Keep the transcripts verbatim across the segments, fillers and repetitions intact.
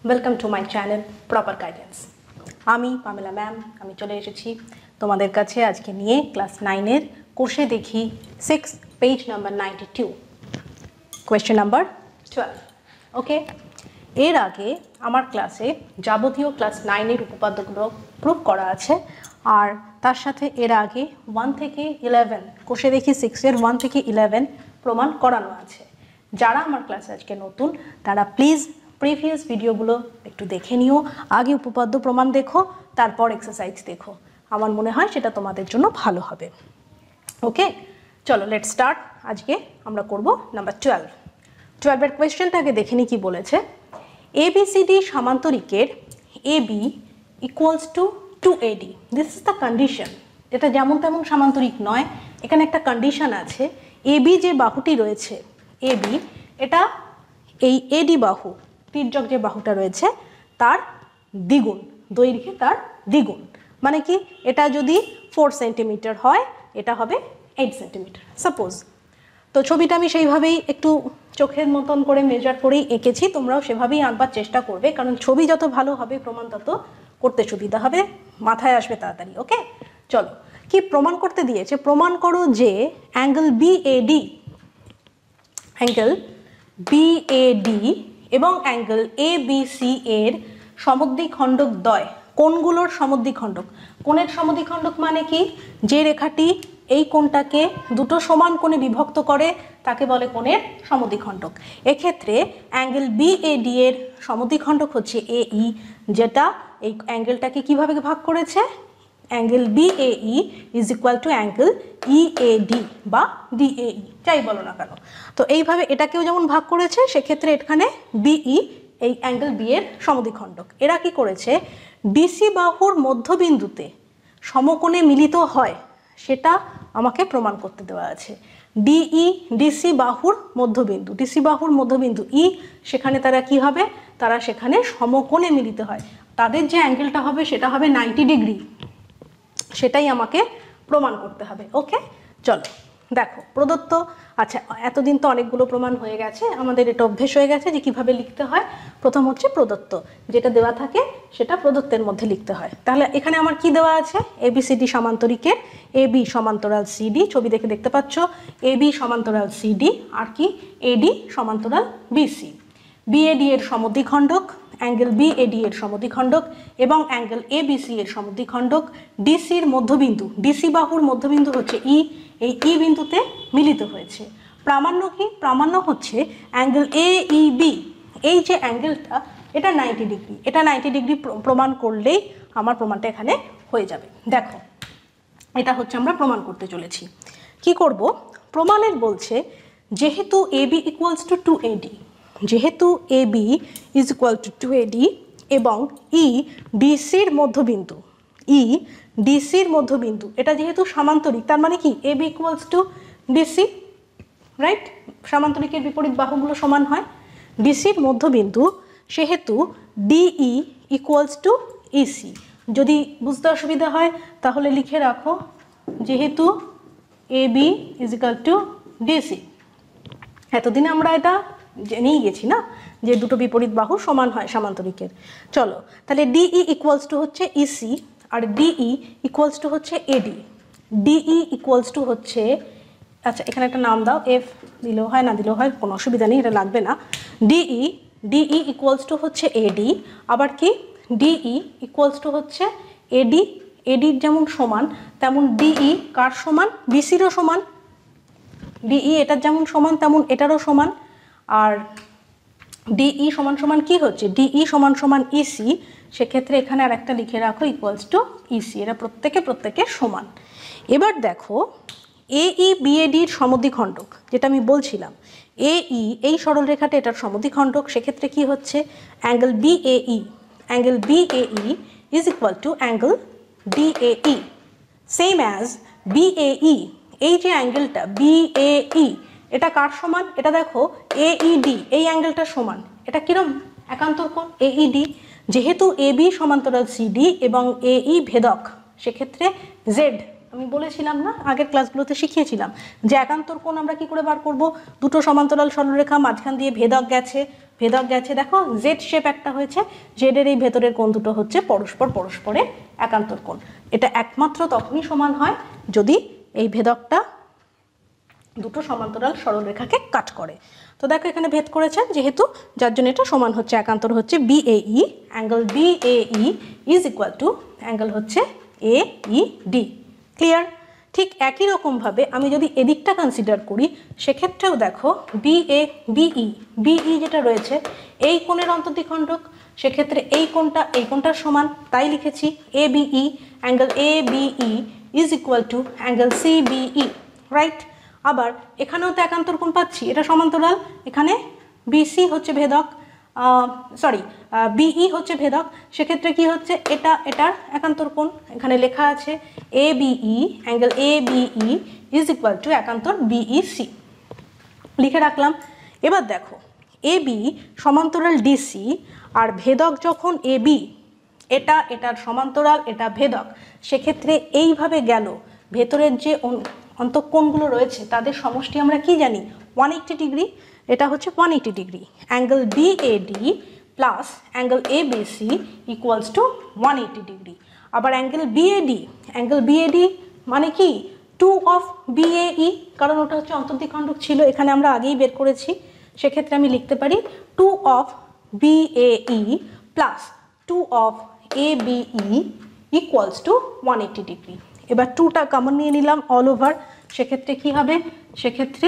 Welcome to my channel proper guidance. আমি Pamela ma'am, আমি চলে এসেছি তোমাদের কাছে আজকে নিয়ে ক্লাস নাইনের কোষে দেখি six page number ninety two, question number twelve. Okay, এর আগে আমার ক্লাসে যাবতীয় ক্লাস নাইনের উপপাদ্যগুলো প্রুভ করা আছে, আর তার সাথে এর আগে ওয়ান থেকে ইলেভেন কোষে দেখি সিক্সের ওয়ান থেকে ইলেভেন প্রমাণ করানো আছে। যারা আমার ক্লাসে আজকে নতুন তারা প্লিজ প্রিভিয়াস ভিডিওগুলো একটু দেখে নিও, আগে উপপাদ্য প্রমাণ দেখো, তারপর এক্সারসাইজ দেখো। আমার মনে হয় সেটা তোমাদের জন্য ভালো হবে। ওকে, চলো লেটস স্টার্ট। আজকে আমরা করব নাম্বার টুয়েলভ। টুয়েলভের কোয়েশ্চেনটাকে দেখে নি কি বলেছে। এ বি সি ডি সামান্তরিকের A B equals to two A D, this is the condition. এটা যেমন তেমন সামান্তরিক নয়, এখানে একটা কন্ডিশন আছে। এ বি যে বাহুটি রয়েছে এ বি, এটা এই এডি বাহু, তির্যক যে বাহুটা রয়েছে তার দ্বিগুণ, দৈর্ঘ্যে তার দ্বিগুণ। মানে কি, এটা যদি ফোর সেন্টিমিটার হয় এটা হবে এইট সেন্টিমিটার সাপোজ। তো ছবিটা আমি সেইভাবেই একটু চোখের মতন করে মেজার করেই এঁকেছি, তোমরাও সেভাবেই আঁকবার চেষ্টা করবে, কারণ ছবি যত ভালো হবে প্রমাণ তত করতে সুবিধা হবে, মাথায় আসবে তাড়াতাড়ি। ওকে, চলো কি প্রমাণ করতে দিয়েছে। প্রমাণ করো যে angle B A D, angle B A D এবং অ্যাঙ্গেল এ বি সি এর সমদ্বিখণ্ডক দ্বয়। কোণগুলোর সমদ্বিখণ্ডক, কোণের সমদ্বিখণ্ডক মানে কি, যে রেখাটি এই কোণটাকে দুটো সমান কোণে বিভক্ত করে তাকে বলে কোণের সমদ্বিখণ্ডক। এক্ষেত্রে অ্যাঙ্গেল বি এ ডি এর সমদ্বিখণ্ডক হচ্ছে এ ই, যেটা এই অ্যাঙ্গেলটাকে কিভাবে ভাগ করেছে, angle B A E is equal to angle E A D বা ডি এ ই, যাই বলো না কেন। তো এইভাবে এটাকেও যেমন ভাগ করেছে, সেক্ষেত্রে এখানে বিই এই অ্যাঙ্গেল বি এর সমদ্বিখণ্ডক। এরা কি করেছে, ডিসি বাহুর মধ্যবিন্দুতে সমকোণে মিলিত হয় সেটা আমাকে প্রমাণ করতে দেওয়া আছে। ডিই ডিসি বাহুর মধ্যবিন্দু, ডিসি বাহুর মধ্যবিন্দু ই, সেখানে তারা কি হবে, তারা সেখানে সমকোণে মিলিত হয়। তাদের যে অ্যাঙ্গেলটা হবে সেটা হবে নাইনটি ডিগ্রি, সেটাই আমাকে প্রমাণ করতে হবে। ওকে, চলো দেখো প্রদত্ত। আচ্ছা, এতদিন তো অনেকগুলো প্রমাণ হয়ে গেছে, আমাদের এটা অভ্যেস হয়ে গেছে যে কিভাবে লিখতে হয়। প্রথম হচ্ছে প্রদত্ত, যেটা দেওয়া থাকে সেটা প্রদত্তের মধ্যে লিখতে হয়। তাহলে এখানে আমার কি দেওয়া আছে, এ বি সি ডি সমান্তরিকের এ বি সমান্তরাল সি ডি, ছবি দেখে দেখতে পাচ্ছ এ বি সমান্তরাল সি ডি, আর কি এডি সমান্তরাল B C. B A D এর সমদ্বিখণ্ডক, অ্যাঙ্গেল বি এ ডি এর সমদ্বিখণ্ডক এবং অ্যাঙ্গেল এ বি সি এর সমদ্বিখণ্ডক ডিসির মধ্যবিন্দু, ডিসি বাহুর মধ্যবিন্দু হচ্ছে ই, এই ই বিন্দুতে মিলিত হয়েছে। প্রামাণ্য কি, প্রামাণ্য হচ্ছে অ্যাঙ্গেল এ ই বি, এই যে অ্যাঙ্গেলটা এটা নাইনটি ডিগ্রি, এটা নাইনটি ডিগ্রি প্রমাণ করলেই আমার প্রমাণটা এখানে হয়ে যাবে। দেখো এটা হচ্ছে আমরা প্রমাণ করতে চলেছি। কি করব, প্রমাণের বলছে যেহেতু A B equals to two A D, যেহেতু A B is equal to two A D এবং ই ডিসির মধ্যবিন্দু, ই ডিসির মধ্যবিন্দু, এটা যেহেতু সামান্তরিক, তার মানে কি A B equals to DC, right? সামান্তরিকের বিপরীত বাহুগুলো সমান হয়। ডিসির মধ্যবিন্দু, সেহেতু ডিই ইকুয়ালস টু ইসি। যদি বুঝতে অসুবিধা হয় তাহলে লিখে রাখো, যেহেতু A B is equal to DC. এতদিনে আমরা এটা জেনেই গেছি না যে দুটো বিপরীত বাহু সমান হয় সামান্তরিকের। চলো তাহলে ডিই ইকুয়ালস টু হচ্ছে ইসি আর ডিই ইকুয়ালস টু হচ্ছে এডি। ডিই ইকুয়ালস টু হচ্ছে, আচ্ছা এখানে একটা নাম দাও, এফ দিলেও হয় না দিলেও হয়, কোনো অসুবিধা নেই, এটা লাগবে না। ডিই ডিই ইকুয়ালস টু হচ্ছে এডি, আবার কি ডিই ইকুয়ালস টু হচ্ছে এডি, এডির যেমন সমান তেমন ডিই কার সমান, বিসিরও সমান। ডিই এটার যেমন সমান তেমন এটারও সমান। আর ডিই সমান সমান কি হচ্ছে, ডিই সমান সমান ইসি, সেক্ষেত্রে এখানে আর একটা লিখে রাখো ইকুয়ালস টু ইসি, এরা প্রত্যেকে প্রত্যেকের সমান। এবার দেখো এই বিএডির সমদ্বিখণ্ডক, যেটা আমি বলছিলাম এই এই সরলরেখাটা এটার সমদ্বিখণ্ডক, সেক্ষেত্রে কি হচ্ছে angle BAE, angle BAE is equal to angle DAE, same as BAE, এই যে অ্যাঙ্গেলটা বিএই এটা কার সমান, এটা দেখো এইডি, এই অ্যাঙ্গেলটা সমান, এটা কিরম একান্তর কোণ এইডি। যেহেতু এ বি সমান্তরাল সিডি এবং এই ভেদক, সেক্ষেত্রে জেড, আমি বলেছিলাম না আগের ক্লাসগুলোতে শিখিয়েছিলাম যে একান্তর কোণ আমরা কি করে বার করব, দুটো সমান্তরাল সরলরেখা মাঝখান দিয়ে ভেদক গেছে, ভেদক গেছে, দেখো জেড শেপ একটা হয়েছে, জেডের এই ভেতরের কোণ দুটো হচ্ছে পরস্পর পরস্পরের একান্তর কোণ। এটা একমাত্র তখনই সমান হয় যদি এই ভেদকটা দুটো সমান্তরাল সরলরেখাকে কাট করে। তো দেখো এখানে ভেদ করেছে যেহেতু, যার জন্য এটা সমান হচ্ছে, একান্তর হচ্ছে B A E, angle B A E is equal to angle হচ্ছে এ ই ডি। ক্লিয়ার? ঠিক একই রকমভাবে আমি যদি এদিকটা কনসিডার করি, সেক্ষেত্রেও দেখো বি এ বিই বিই যেটা রয়েছে এই কোণের অন্তর্দ্বিখণ্ডক, সেক্ষেত্রে এই কোণটা এই কোণটার সমান, তাই লিখেছি A BE, angle A BE is equal to angle C BE, right? আবার এখানেও তো একান্তর কোণ পাচ্ছি, এটা সমান্তরাল, এখানে বিসি হচ্ছে ভেদক, সরি বিই হচ্ছে ভেদক, সেক্ষেত্রে কি হচ্ছে, এটা এটার একান্তর কোণ, এখানে লেখা আছে A BE, angle A BE is equal to একান্তর বিইসি, লিখে রাখলাম। এবার দেখো এ বি সমান্তরাল ডিসি, আর ভেদক যখন এ বি, এটা এটার সমান্তরাল, এটা ভেদক, সেক্ষেত্রে এইভাবে গেল, ভেতরের যে অন্তঃকোণগুলো রয়েছে তাদের সমষ্টি আমরা কি জানি, ওয়ান এইট্টি ডিগ্রি। এটা হচ্ছে one eighty degree, angle B A D plus angle A B C equals to one eighty degree. আবার angle B A D, angle B A D মানে কি, two of B A E, কারণ ওটা হচ্ছে অন্তর্দ্বিখণ্ডক ছিল, এখানে আমরা আগেই বের করেছি, সেক্ষেত্রে আমি লিখতে পারি two of B A E plus two of A B E equals to one eighty degree. এবার টুটা কমন নিয়ে নিলাম অল ওভার, সেক্ষেত্রে কি হবে, সেক্ষেত্রে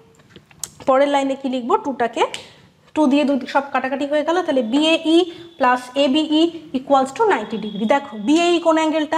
পরের লাইনে কি লিখবো, টুটাকে টু দিয়ে দুই সব কাটাকাটি হয়ে গেল, তাহলে BAE plus A BE equals to ninety degree. দেখো বিএই কোন অ্যাঙ্গেলটা,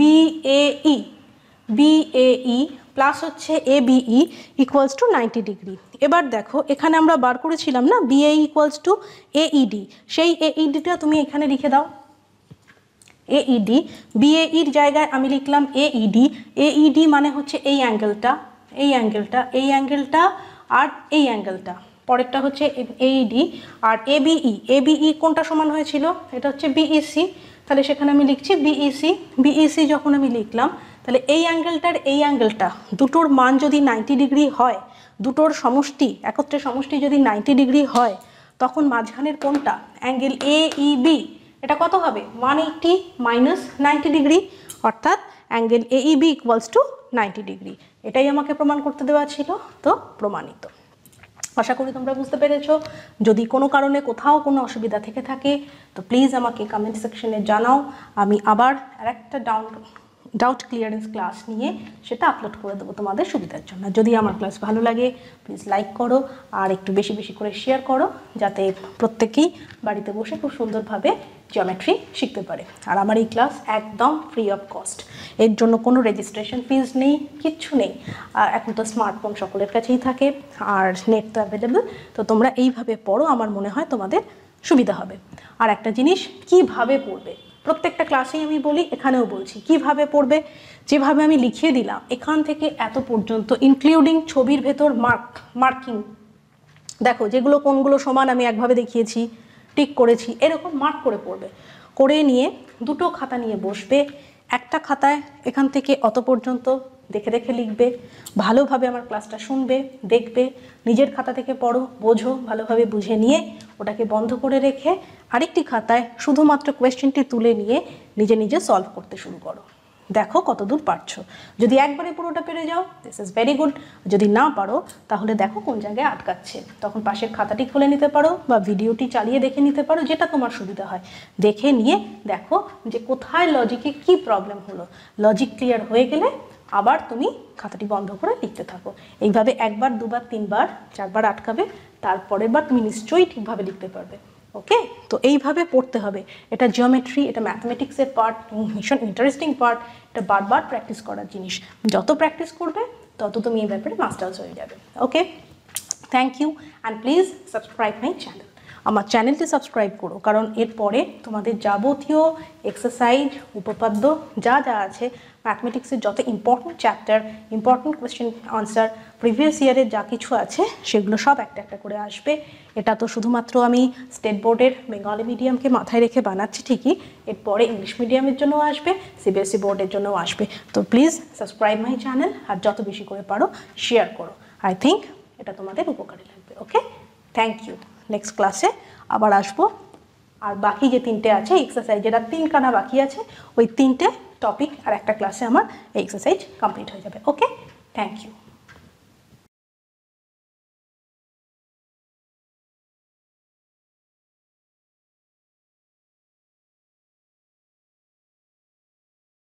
বিএই বিএই প্লাস হচ্ছে A BE equals to ninety degree. এবার দেখো এখানে আমরা বার করেছিলাম না বিএই ইকুয়ালস টু এইডি, সেই এইডিটা তুমি এখানে লিখে দাও, এইডি, বিএইর জায়গায় আমি লিখলাম এইডি, এইডি মানে হচ্ছে এই অ্যাঙ্গেলটা, এই অ্যাঙ্গেলটা, এই অ্যাঙ্গেলটা আর এই অ্যাঙ্গেলটা, পরেরটা হচ্ছে এইডি, আর এবিই, এবিই কোনটা সমান হয়েছিল, এটা হচ্ছে বিইসি, তাহলে সেখানে আমি লিখছি বিইসি, বিইসি যখন আমি লিখলাম, তাহলে এই অ্যাঙ্গেলটার এই অ্যাঙ্গেলটা দুটোর মান যদি নাইনটি ডিগ্রি হয়, দুটোর সমষ্টি একত্রে সমষ্টি যদি নাইনটি ডিগ্রি হয়, তখন মাঝখানের কোনটা, অ্যাঙ্গেল এ ই বি, এটা কত হবে, one eighty minus ninety degree, অর্থাৎ angle A E B equals to ninety degree. এটাই আমাকে প্রমাণ করতে দেওয়া ছিল, তো প্রমাণিত। আশা করি তোমরা বুঝতে পেরেছো। যদি কোনো কারণে কোথাও কোনো অসুবিধা থেকে থাকে তো প্লিজ আমাকে কমেন্ট সেকশনে জানাও, আমি আবার আরেকটা ডাউন ডাউট ক্লিয়ারেন্স ক্লাস নিয়ে সেটা আপলোড করে দেবো তোমাদের সুবিধার জন্য। যদি আমার ক্লাস ভালো লাগে প্লিজ লাইক করো আর একটু বেশি বেশি করে শেয়ার করো, যাতে প্রত্যেকেই বাড়িতে বসে খুব সুন্দরভাবে জিওমেট্রি শিখতে পারে। আর আমার এই ক্লাস একদম ফ্রি অফ কস্ট, এর জন্য কোনো রেজিস্ট্রেশন ফিজ নেই, কিচ্ছু নেই। আর এখন তো স্মার্টফোন সকলের কাছেই থাকে আর নেট তো অ্যাভেলেবল, তো তোমরা এইভাবে পড়ো, আমার মনে হয় তোমাদের সুবিধা হবে। আর একটা জিনিস, কিভাবে পড়বে, প্রত্যেকটা ক্লাসেই আমি বলি, এখানেও বলছি, কিভাবে পড়বে, যেভাবে আমি লিখিয়ে দিলাম এখান থেকে এত পর্যন্ত ইনক্লুডিং ছবির ভেতর মার্ক মার্কিং, দেখো যেগুলো কোনগুলো সমান আমি একভাবে দেখিয়েছি, টিক করেছি, এরকম মার্ক করে পড়বে। করে নিয়ে দুটো খাতা নিয়ে বসবে, একটা খাতায় এখান থেকে অত পর্যন্ত দেখে দেখে লিখবে, ভালোভাবে আমার ক্লাসটা শুনবে, দেখবে, নিজের খাতা থেকে পড়ো, বোঝো, ভালোভাবে বুঝে নিয়ে ওটাকে বন্ধ করে রেখে আরেকটি খাতায় শুধুমাত্র কোয়েশ্চেনটি তুলে নিয়ে নিজে নিজে সলভ করতে শুরু করো। দেখো কতদূর পারছো। যদি একবারে পুরোটা পেরে যাও দিস ইজ ভেরি গুড, যদি না পারো তাহলে দেখো কোন জায়গায় আটকাচ্ছে, তখন পাশের খাতাটি খুলে নিতে পারো বা ভিডিওটি চালিয়ে দেখে নিতে পারো, যেটা তোমার সুবিধা হয়। দেখে নিয়ে দেখো যে কোথায় লজিকে কি প্রবলেম হলো, লজিক ক্লিয়ার হয়ে গেলে আবার তুমি খাতাটি বন্ধ করে লিখতে থাকো। এইভাবে একবার দুবার তিনবার চারবার আটকাবে, তারপরের বার তুমি নিশ্চয়ই ঠিকভাবে লিখতে পারবে। ওকে, তো এইভাবে পড়তে হবে। এটা জিওমেট্রি, এটা ম্যাথমেটিক্সের পার্ট, ভীষণ ইন্টারেস্টিং পার্ট, এটা বারবার প্র্যাকটিস করার জিনিস। যত প্র্যাকটিস করবে তত তুমি এই ব্যাপারে মাস্টার্স হয়ে যাবে। Okay, thank you and please subscribe my channel. আমার চ্যানেলটি সাবস্ক্রাইব করো, কারণ এরপরে তোমাদের যাবতীয় এক্সারসাইজ, উপপাদ্য যা যা আছে, ম্যাথমেটিক্সের যত important chapter, important question answer, previous ইয়ারের যা কিছু আছে সেগুলো সব একটা একটা করে আসবে। এটা তো শুধুমাত্র আমি স্টেট বোর্ডের বেঙ্গলি মিডিয়ামকে মাথায় রেখে বানাচ্ছি ঠিকই, এরপরে ইংলিশ মিডিয়ামের জন্যও আসবে, সিবিএসই বোর্ডের জন্যও আসবে। তো প্লিজ সাবস্ক্রাইব মাই চ্যানেল আর যত বেশি করে পারো শেয়ার করো। আই থিঙ্ক এটা তোমাদের উপকারে লাগবে। ওকে, থ্যাংক ইউ। নেক্সট ক্লাসে আবার আসবো। আর বাকি যে তিনটে আছে এক্সারসাইজ, যেটা তিনখানা বাকি আছে, ওই তিনটে টপিক আর একটা ক্লাসে আমার এক্সারসাইজ কমপ্লিট হয়ে যাবে। Okay, thank you.